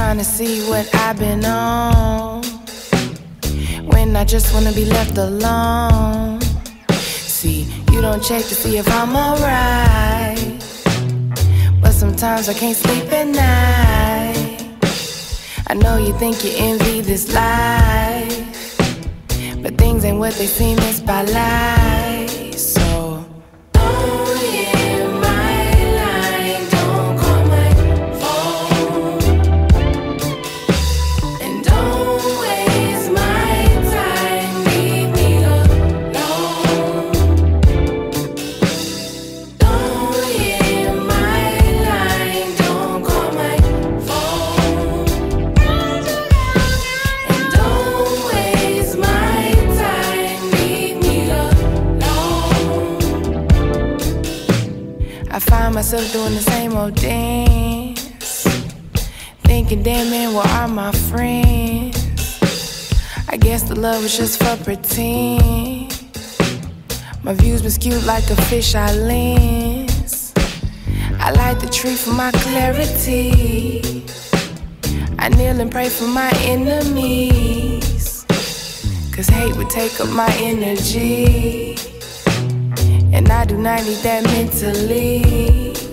trying to see what I've been on, when I just wanna be left alone. See, you don't check to see if I'm alright, but sometimes I can't sleep at night. I know you think you envy this life, but things ain't what they seem, it's by lies. So I find myself doing the same old dance, thinking, damn man, where are my friends? I guess the love was just for pretend. My views been skewed like a fisheye lens. I light the tree for my clarity. I kneel and pray for my enemies, cause hate would take up my energy, and I do not need that mentally.